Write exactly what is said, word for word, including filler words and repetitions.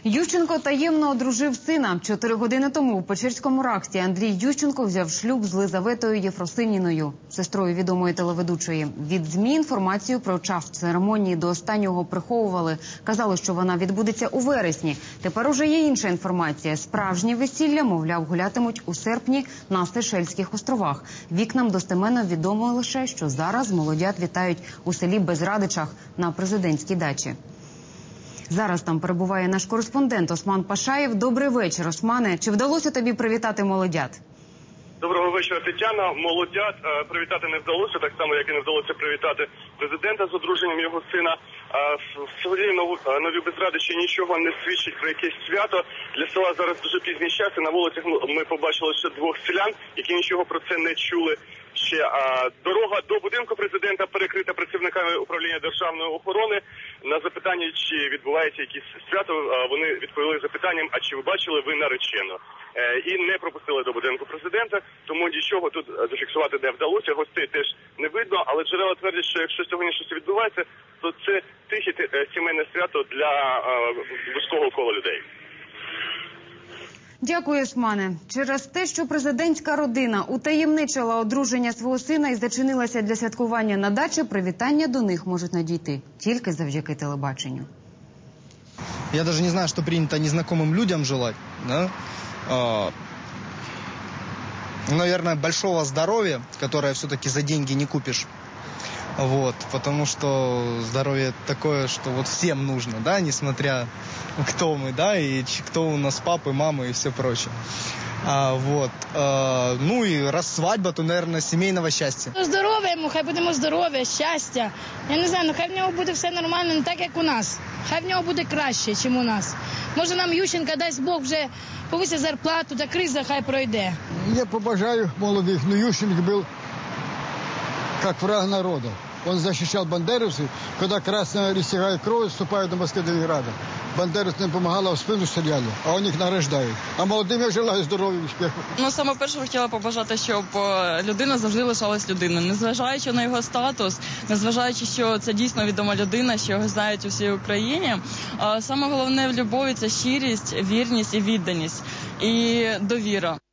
Ющенко таємно одружив сина. Чотири години тому у Печерському Рахті Андрій Ющенко взяв шлюб з Лизаветою Єфросиніною, сестрою відомої телеведучої. Від ЗМІ інформацію про час церемонії до останнього приховували. Казали, що вона відбудеться у вересні. Тепер уже є інша інформація. Справжні весілля, мовляв, гулятимуть у серпні на Сейшельських островах. Вікнам достеменно відомо лише, що зараз молодят вітають у селі Безрадичах на президентській дачі. Зараз там перебуває наш кореспондент Осман Пашаєв. Добрий вечір, Османе. Чи вдалося тобі привітати молодят? Доброго вечора, Тетяна. Молодят е, привітати не вдалося, так само, як і не вдалося привітати президента з одруженням його сина. Е, в селі Нові Безрадичі нічого не свідчить про якесь свято. Для села зараз дуже пізній час, і на вулицях ми побачили ще двох селян, які нічого про це не чули. Ще а, дорога до будинку президента перекрита працівниками управління державної охорони. На запитання, чи відбувається якісь свято, а, вони відповіли запитанням, а чи ви бачили ви наречену? Е, і не пропустили до будинку президента, тому нічого тут зафіксувати не вдалося, гостей теж не видно, але джерела твердять, що якщо сьогодні щось відбувається, то це тихе сімейне свято для а, вузького кола людей. Дякую, Османе. Через те, що президентська родина утаємничила одруження свого сина і зачинилася для святкування на дачі, привітання до них можуть надійти тільки завдяки телебаченню. Я даже не знаю, что принято незнакомым людям желать. Да? А, наверное, большого здоровья, которое все-таки за деньги не купишь. Вот, потому что здоровье такое, что вот всем нужно, да, несмотря кто мы, да, и кто у нас папы, мамы и все прочее. А, вот, а, ну и раз свадьба, то, наверное, семейного счастья. Здоров'я йому, хай будемо здоров'я, щастя. Я не знаю, ну хай в нього буде все нормально, не так, як у нас. Хай в нього буде краще, ніж у нас. Може нам Ющенка, дасть Бог, вже повисить зарплату, та криза хай пройде. Я побажаю молодых, но Ющенко был как враг народа. Он защищал бандеровцев, когда красные растягают кровь, вступают на Москву до Ленинграда. Бандеровцам помогало, в спину стреляли, а он их награждает. А молодим я желаю здоров'я, успіху. Ну, саме перше хотіла побажати, щоб людина завжди лишалась людиною. Незважаючи на його статус, незважаючи, що це дійсно відома людина, що його знають у всій Україні. Саме головне в любові – це щирість, вірність і відданість, і довіра.